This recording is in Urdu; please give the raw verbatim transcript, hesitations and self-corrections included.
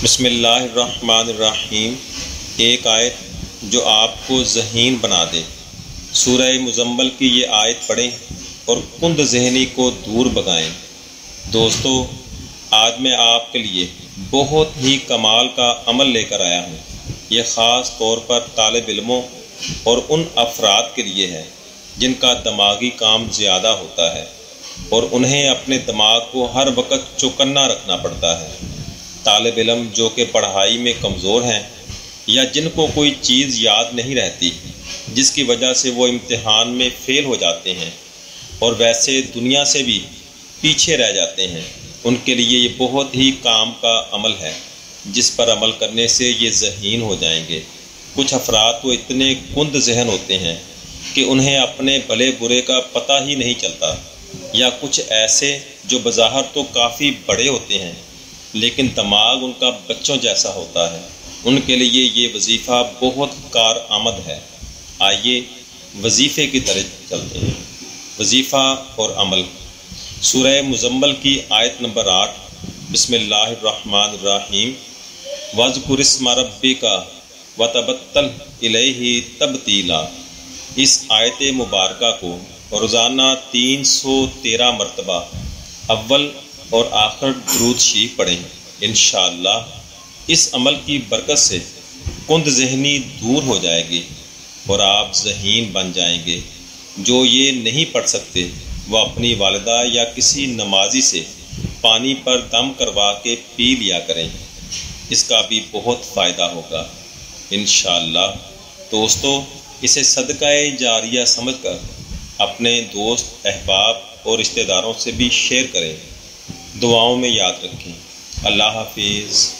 بسم اللہ الرحمن الرحیم۔ ایک آیت جو آپ کو ذہین بنا دے۔ سورہ مزمل کی یہ آیت پڑھیں اور کند ذہنی کو دور بگائیں۔ دوستو، آج میں آپ کے لیے بہت ہی کمال کا عمل لے کر آیا ہوں۔ یہ خاص طور پر طالب علموں اور ان افراد کے لیے ہے جن کا دماغی کام زیادہ ہوتا ہے اور انہیں اپنے دماغ کو ہر وقت چوکنا رکھنا پڑتا ہے۔ طالب علم جو کہ پڑھائی میں کمزور ہیں یا جن کو کوئی چیز یاد نہیں رہتی جس کی وجہ سے وہ امتحان میں فیل ہو جاتے ہیں اور ویسے دنیا سے بھی پیچھے رہ جاتے ہیں، ان کے لیے یہ بہت ہی کام کا عمل ہے جس پر عمل کرنے سے یہ ذہین ہو جائیں گے۔ کچھ افراد تو اتنے کند ذہن ہوتے ہیں کہ انہیں اپنے بھلے برے کا پتہ ہی نہیں چلتا، یا کچھ ایسے جو بظاہر تو کافی بڑے ہوتے ہیں لیکن دماغ ان کا بچوں جیسا ہوتا ہے۔ ان کے لیے یہ وظیفہ بہت کارآمد ہے۔ آئیے وظیفے کی طرف چلتے ہیں۔ وظیفہ اور عمل۔ سورہ مزمل کی آیت نمبر آٹھ۔ بسم اللہ الرحمن الرحیم۔ وَاذْكُرِ اسْمَ رَبِّكَ وَتَبَتَّلْ إِلَيْهِ تَبْتِيلًا۔ اس آیت مبارکہ کو روزانہ تین سو تیرہ مرتبہ اول اور آخر درود شریف پڑھیں۔ انشاءاللہ اس عمل کی برکت سے کند ذہنی دور ہو جائے گی اور آپ ذہین بن جائیں گے۔ جو یہ نہیں پڑھ سکتے وہ اپنی والدہ یا کسی نمازی سے پانی پر دم کروا کے پی لیا کریں، اس کا بھی بہت فائدہ ہوگا انشاءاللہ۔ دوستو، اسے صدقہ جاریہ سمجھ کر اپنے دوست، احباب اور رشتہ داروں سے بھی شیئر کریں۔ دعاؤں میں یاد رکھیں۔ اللہ حافظ۔